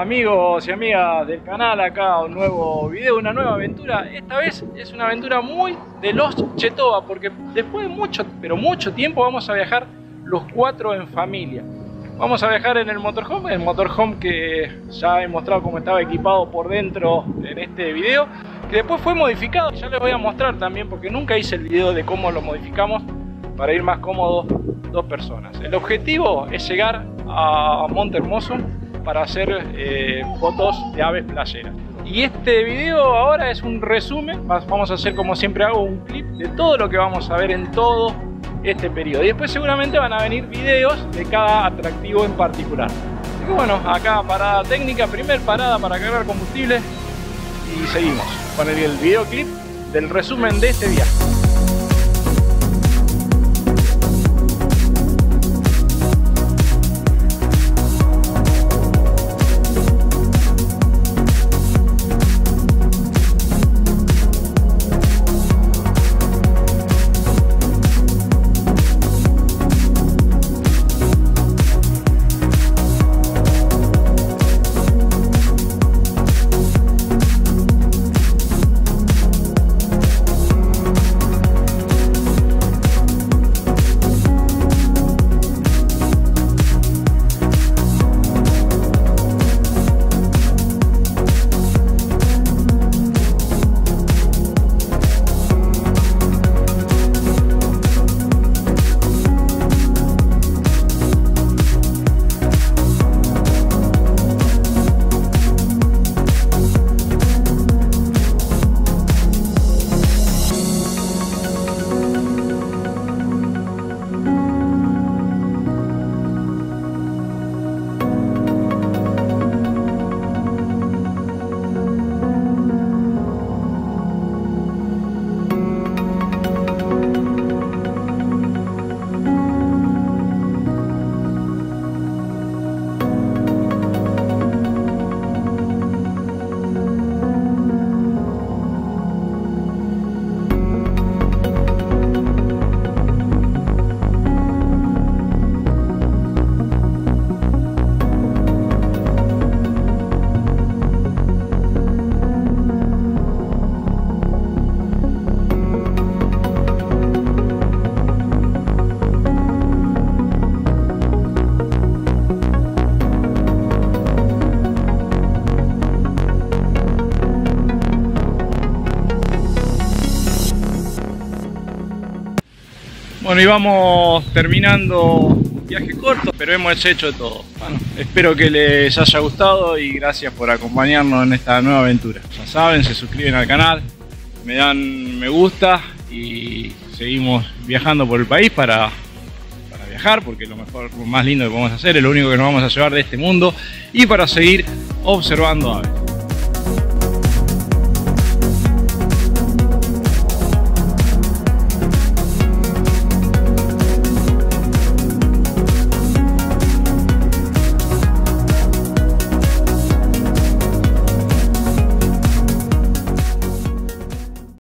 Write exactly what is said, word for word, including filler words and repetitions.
Amigos y amigas del canal, acá un nuevo video, una nueva aventura. Esta vez es una aventura muy de los Chetoba, porque después de mucho, pero mucho tiempo vamos a viajar los cuatro en familia. Vamos a viajar en el motorhome, el motorhome que ya he mostrado cómo estaba equipado por dentro en este video, que después fue modificado. Ya les voy a mostrar también, porque nunca hice el video de cómo lo modificamos para ir más cómodos dos personas. El objetivo es llegar a Monte Hermoso para hacer eh, fotos de aves playeras. Y este video ahora es un resumen. Vamos a hacer, como siempre hago, un clip de todo lo que vamos a ver en todo este periodo. Y después seguramente van a venir videos de cada atractivo en particular. Así que bueno, acá parada técnica, primer parada para cargar combustible. Y seguimos con el, el videoclip del resumen de este viaje. Bueno, y vamos terminando un viaje corto, pero hemos hecho todo. Bueno, espero que les haya gustado y gracias por acompañarnos en esta nueva aventura. Ya saben, se suscriben al canal, me dan me gusta y seguimos viajando por el país para, para viajar, porque es lo mejor, lo más lindo que podemos hacer, es lo único que nos vamos a llevar de este mundo, y para seguir observando aves.